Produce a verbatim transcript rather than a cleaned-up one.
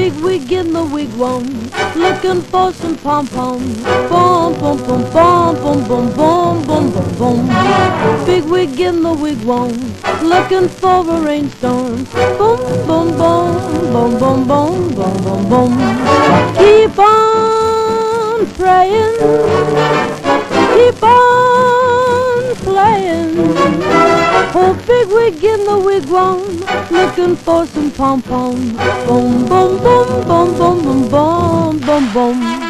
big wig in the wigwam, looking for some pom-poms. Bom, bom, bom, bom, bom, bom, bom, bom, bom, bom. Big wig in the wigwam, looking for a rainstorm. Boom, boom, boom, boom, boom, boom, boom, boom, boom. Keep on praying, keep on playing. Oh, big wig in the wigwam, looking for some pom-poms. Boom, boom, boom, boom, boom, boom, boom, boom, boom.